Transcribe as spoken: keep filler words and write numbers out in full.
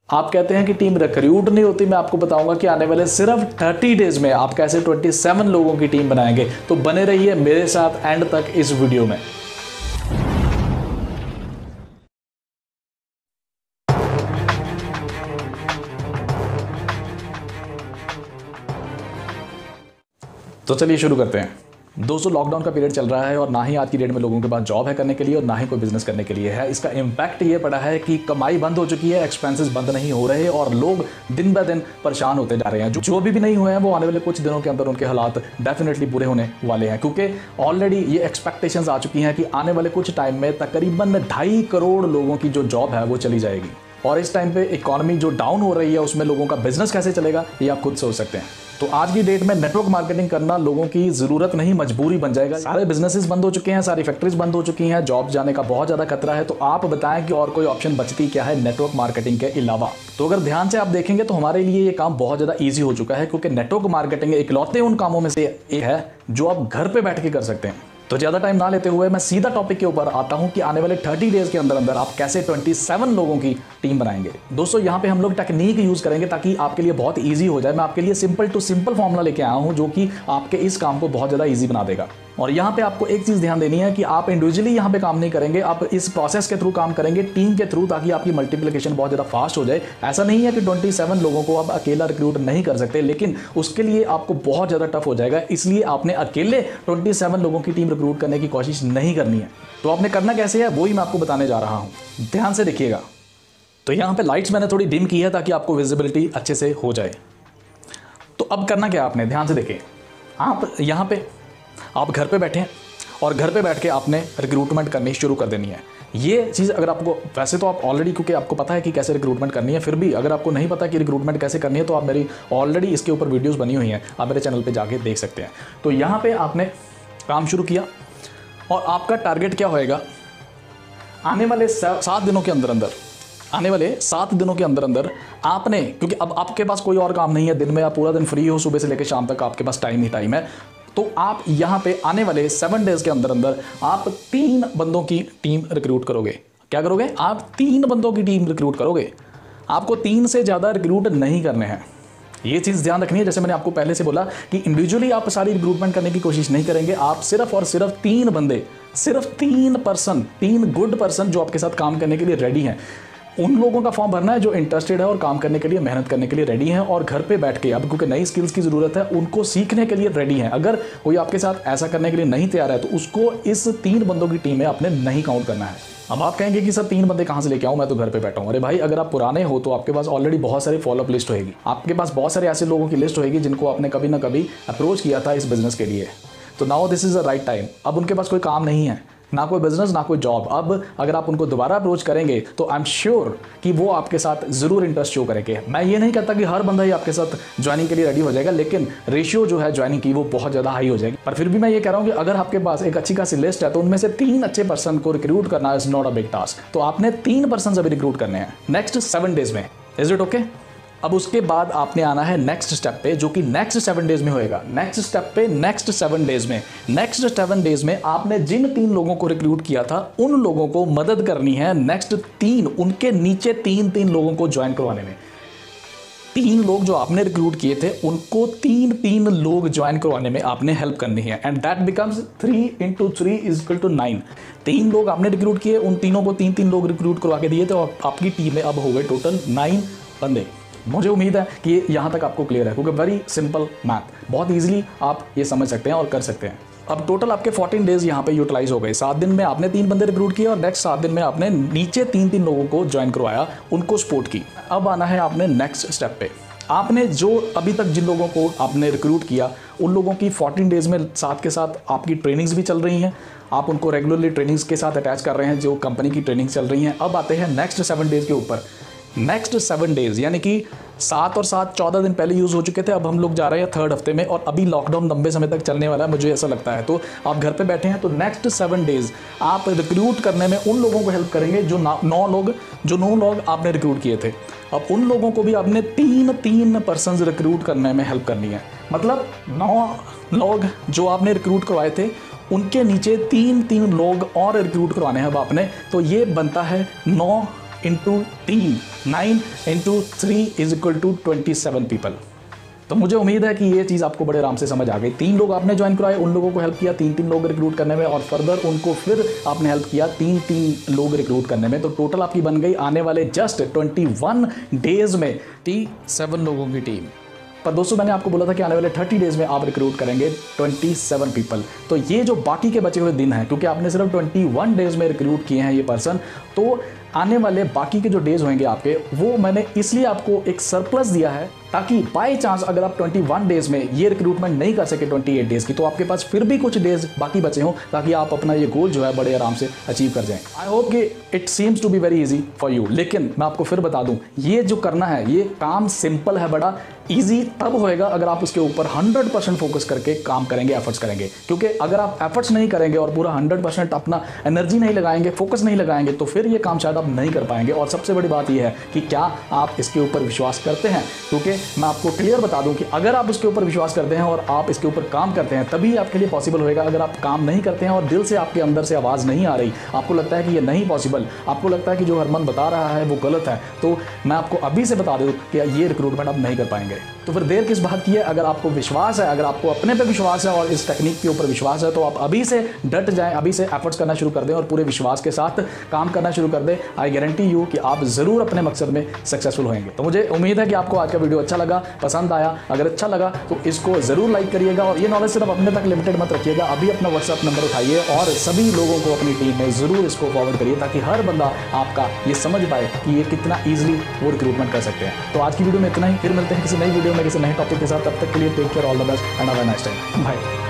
आप कहते हैं कि टीम रिक्रूट नहीं होती, मैं आपको बताऊंगा कि आने वाले सिर्फ थर्टी डेज में आप कैसे सत्ताईस लोगों की टीम बनाएंगे। तो बने रहिए मेरे साथ एंड तक इस वीडियो में। तो चलिए शुरू करते हैं। दोस्तों, लॉकडाउन का पीरियड चल रहा है और ना ही आज की डेट में लोगों के पास जॉब है करने के लिए और ना ही कोई बिजनेस करने के लिए है। इसका इम्पैक्ट ये पड़ा है कि कमाई बंद हो चुकी है, एक्सपेंसेस बंद नहीं हो रहे और लोग दिन ब दिन परेशान होते जा रहे हैं। जो अभी भी नहीं हुए हैं वो आने वाले कुछ दिनों के अंदर उनके हालात डेफिनेटली बुरे होने वाले हैं, क्योंकि ऑलरेडी ये एक्सपेक्टेशंस आ चुकी हैं कि आने वाले कुछ टाइम में तकरीबन ढाई करोड़ लोगों की जो जॉब है वो चली जाएगी। और इस टाइम पे इकोनॉमी जो डाउन हो रही है उसमें लोगों का बिजनेस कैसे चलेगा ये आप खुद सोच सकते हैं। तो आज की डेट में नेटवर्क मार्केटिंग करना लोगों की जरूरत नहीं, मजबूरी बन जाएगा। सारे बिजनेसेस बंद हो चुके हैं, सारी फैक्ट्रीज बंद हो चुकी हैं, जॉब जाने का बहुत ज्यादा खतरा है। तो आप बताएं कि और कोई ऑप्शन बचती क्या है नेटवर्क मार्केटिंग के अलावा। तो अगर ध्यान से आप देखेंगे तो हमारे लिए ये काम बहुत ज्यादा ईजी हो चुका है, क्योंकि नेटवर्क मार्केटिंग इकलौते उन कामों में से एक है जो आप घर पे बैठ के कर सकते हैं। तो ज़्यादा टाइम ना लेते हुए मैं सीधा टॉपिक के ऊपर आता हूं कि आने वाले तीस डेज के अंदर अंदर आप कैसे सत्ताईस लोगों की टीम बनाएंगे। दोस्तों, यहां पे हम लोग टेक्निक यूज़ करेंगे ताकि आपके लिए बहुत इजी हो जाए। मैं आपके लिए सिंपल टू सिंपल फॉर्मूला लेके आया हूं जो कि आपके इस काम को बहुत ज़्यादा ईजी बना देगा। और यहाँ पे आपको एक चीज़ ध्यान देनी है कि आप इंडिविजुअली यहाँ पे काम नहीं करेंगे, आप इस प्रोसेस के थ्रू काम करेंगे, टीम के थ्रू, ताकि आपकी मल्टीप्लिकेशन बहुत ज़्यादा फास्ट हो जाए। ऐसा नहीं है कि सत्ताईस लोगों को आप अकेला रिक्रूट नहीं कर सकते, लेकिन उसके लिए आपको बहुत ज़्यादा टफ हो जाएगा। इसलिए आपने अकेले सत्ताईस लोगों की टीम रिक्रूट करने की कोशिश नहीं करनी है। तो आपने करना कैसे है वही मैं आपको बताने जा रहा हूँ, ध्यान से देखिएगा। तो यहाँ पे लाइट्स मैंने थोड़ी डिम की है ताकि आपको विजिबिलिटी अच्छे से हो जाए। तो अब करना क्या आपने, ध्यान से देखिए। आप यहाँ पे आप घर पे बैठे हैं और घर पे बैठ के आपने रिक्रूटमेंट करनी शुरू कर देनी है। ये चीज़ अगर आपको, वैसे तो आप ऑलरेडी, क्योंकि आपको पता है कि कैसे रिक्रूटमेंट करनी है, फिर भी अगर आपको नहीं पता कि रिक्रूटमेंट कैसे करनी है तो आप मेरी ऑलरेडी इसके ऊपर वीडियोस बनी हुई हैं, आप मेरे चैनल पे जाके देख सकते हैं। तो यहाँ पे आपने काम शुरू किया और आपका टारगेट क्या होएगा, आने वाले सात दिनों के अंदर अंदर आने वाले सात दिनों के अंदर अंदर आपने, क्योंकि अब आपके पास कोई और काम नहीं है, दिन में आप पूरा दिन फ्री हो, सुबह से लेकर शाम तक आपके पास टाइम ही टाइम है। तो आप यहाँ पे आने वाले सेवन डेज के अंदर अंदर आप तीन बंदों की टीम रिक्रूट करोगे। क्या करोगे? आप तीन बंदों की टीम रिक्रूट करोगे। आपको तीन से ज़्यादा रिक्रूट नहीं करने हैं, ये चीज़ ध्यान रखनी है। जैसे मैंने आपको पहले से बोला कि इंडिविजुअली आप सारी रिक्रूटमेंट करने की कोशिश नहीं करेंगे। आप सिर्फ और सिर्फ तीन बंदे, सिर्फ तीन पर्सन, तीन गुड पर्सन जो आपके साथ काम करने के लिए रेडी हैं, उन लोगों का फॉर्म भरना है जो इंटरेस्टेड है और काम करने के लिए, मेहनत करने के लिए रेडी हैं और घर पे बैठ के, अब क्योंकि नई स्किल्स की ज़रूरत है, उनको सीखने के लिए रेडी हैं। अगर कोई आपके साथ ऐसा करने के लिए नहीं तैयार है तो उसको इस तीन बंदों की टीम में आपने नहीं काउंट करना है। अब आप कहेंगे कि सर तीन बंदे कहाँ से लेके आऊँ, मैं तो घर पे बैठा हूँ। अरे भाई, अगर आप पुराने हो तो आपके पास ऑलरेडी बहुत सारी फॉलोअप लिस्ट होगी, आपके पास बहुत सारे ऐसे लोगों की लिस्ट होगी जिनको आपने कभी ना कभी अप्रोच किया था इस बिज़नेस के लिए। तो now this is the right time. अब उनके पास कोई काम नहीं है, ना कोई बिजनेस, ना कोई जॉब। अब अगर आप उनको दोबारा अप्रोच करेंगे तो आई एम श्योर कि वो आपके साथ ज़रूर इंटरेस्ट शो करेंगे। मैं ये नहीं कहता कि हर बंदा ही आपके साथ ज्वाइनिंग के लिए रेडी हो जाएगा, लेकिन रेशियो जो है ज्वाइनिंग की वो बहुत ज़्यादा हाई हो जाएगी। पर फिर भी मैं ये कह रहा हूँ कि अगर आपके पास एक अच्छी खासी लिस्ट है तो उनमें से तीन अच्छे पर्सन को रिक्रूट करना is not a big task. तो आपने तीन पर्सन अभी रिक्रूट करने हैं नेक्स्ट सेवन डेज में। Is it okay? अब उसके बाद आपने आना है नेक्स्ट स्टेप पे, जो कि नेक्स्ट सेवन डेज में होएगा। नेक्स्ट स्टेप पे नेक्स्ट सेवन डेज में नेक्स्ट सेवन डेज में आपने जिन तीन लोगों को रिक्रूट किया था उन लोगों को मदद करनी है नेक्स्ट तीन, उनके नीचे तीन तीन लोगों को ज्वाइन करवाने में। तीन लोग जो आपने रिक्रूट किए थे उनको तीन तीन लोग ज्वाइन करवाने में आपने हेल्प करनी है, and that becomes three into three is equal to nine. तीन लोग आपने रिक्रूट किए, उन तीनों को तीन तीन लोग रिक्रूट करवा के दिए, तो आपकी टीम में अब हो गए टोटल नाइन बंदे। मुझे उम्मीद है कि यहाँ तक आपको क्लियर है, क्योंकि वेरी सिंपल मैथ, बहुत इजीली आप ये समझ सकते हैं और कर सकते हैं। अब टोटल आपके चौदह डेज यहाँ पे यूटिलाइज हो गए। सात दिन में आपने तीन बंदे रिक्रूट किए और नेक्स्ट सात दिन में आपने नीचे तीन तीन लोगों को ज्वाइन करवाया, उनको सपोर्ट की। अब आना है आपने नेक्स्ट स्टेप पे। आपने जो अभी तक जिन लोगों को आपने रिक्रूट किया उन लोगों की चौदह डेज में साथ के साथ आपकी ट्रेनिंग्स भी चल रही हैं, आप उनको रेगुलरली ट्रेनिंग्स के साथ अटैच कर रहे हैं, जो कंपनी की ट्रेनिंग्स चल रही हैं। अब आते हैं नेक्स्ट सेवन डेज के ऊपर। नेक्स्ट सेवन डेज यानी कि सात और सात चौदह दिन पहले यूज़ हो चुके थे, अब हम लोग जा रहे हैं थर्ड हफ्ते में और अभी लॉकडाउन लंबे समय तक चलने वाला है, मुझे ऐसा लगता है। तो आप घर पे बैठे हैं तो नेक्स्ट सेवन डेज आप रिक्रूट करने में उन लोगों को हेल्प करेंगे जो नौ लोग जो नौ लोग आपने रिक्रूट किए थे। अब उन लोगों को भी आपने तीन तीन पर्सन रिक्रूट करने में हेल्प करनी है। मतलब नौ लोग जो आपने रिक्रूट करवाए थे उनके नीचे तीन तीन लोग और रिक्रूट करवाने हैं अब आपने, तो ये बनता है नौ into team, nine into three is equal to twenty seven people. तो मुझे उम्मीद है कि ये चीज़ आपको बड़े आराम से समझ आ गई। तीन लोग आपने ज्वाइन कराए, उन लोगों को हेल्प किया तीन तीन लोग रिक्रूट करने में, और फर्दर उनको फिर आपने हेल्प किया तीन तीन लोग रिक्रूट करने में। तो टोटल आपकी बन गई आने वाले जस्ट ट्वेंटी वन डेज में टी सेवन लोगों की टीम। पर दोस्तों मैंने आपको बोला था कि आने वाले थर्टी डेज में आप रिक्रूट करेंगे ट्वेंटी सेवन पीपल। तो ये जो बाकी के बचे हुए दिन हैं, क्योंकि आपने सिर्फ ट्वेंटी वन डेज में रिक्रूट किए हैं ये पर्सन, तो आने वाले बाकी के जो डेज होंगे आपके, वो मैंने इसलिए आपको एक सरप्लस दिया है ताकि बाय चांस अगर आप ट्वेंटी वन डेज में ये रिक्रूटमेंट नहीं कर सके ट्वेंटी एट डेज की, तो आपके पास फिर भी कुछ डेज बाकी बचे हों ताकि आप अपना ये गोल जो है बड़े आराम से अचीव कर जाएं। आई होप कि it seems to be very easy for you. लेकिन मैं आपको फिर बता दूं, ये जो करना है ये काम सिंपल है, बड़ा ईजी तब होएगा अगर आप उसके ऊपर हंड्रेड परसेंट फोकस करके काम करेंगे, एफर्ट्स करेंगे। क्योंकि अगर आप एफर्ट्स नहीं करेंगे और पूरा हंड्रेड परसेंट अपना एनर्जी नहीं लगाएंगे, फोकस नहीं लगाएंगे, तो फिर ये काम शायद आप नहीं कर पाएंगे। और सबसे बड़ी बात यह है कि क्या आप इसके ऊपर विश्वास करते हैं, क्योंकि मैं आपको क्लियर बता दूं कि अगर आप उसके ऊपर विश्वास करते हैं और आप इसके ऊपर काम करते हैं तभी आपके लिए पॉसिबल होएगा। अगर आप काम नहीं करते हैं और दिल से आपके अंदर से आवाज़ नहीं आ रही, आपको लगता है कि ये नहीं पॉसिबल, आपको लगता है कि जो हरमन बता रहा है वो गलत है, तो मैं आपको अभी से बता दूं कि ये रिक्रूटमेंट आप नहीं कर पाएंगे। तो फिर देर किस बात की है? अगर आपको विश्वास है, अगर आपको अपने पे विश्वास है और इस टेक्निक के ऊपर विश्वास है, तो आप अभी से डट जाएं, अभी से एफर्ट्स करना शुरू कर दें और पूरे विश्वास के साथ काम करना शुरू कर दें। आई गारंटी यू कि आप जरूर अपने मकसद में सक्सेसफुल होंगे। तो मुझे उम्मीद है कि आपको आज का वीडियो अच्छा लगा, पसंद आया। अगर अच्छा लगा तो इसको जरूर लाइक करिएगा और ये नॉलेज सिर्फ अपने तक लिमिटेड मत रखिएगा। अभी अपना व्हाट्सएप नंबर उठाइए और सभी लोगों को अपनी टीम में जरूर इसको फॉरवर्ड करिए ताकि हर बंदा आपका ये समझ पाए कि ये कितना ईजिली वो रिक्रूटमेंट कर सकते हैं। तो आज की वीडियो में इतना ही, फिर मिलते हैं किसी नई वीडियो में किसी नए टॉपिक के साथ। तब तक के लिए take care, all the best and have a nice time, bye.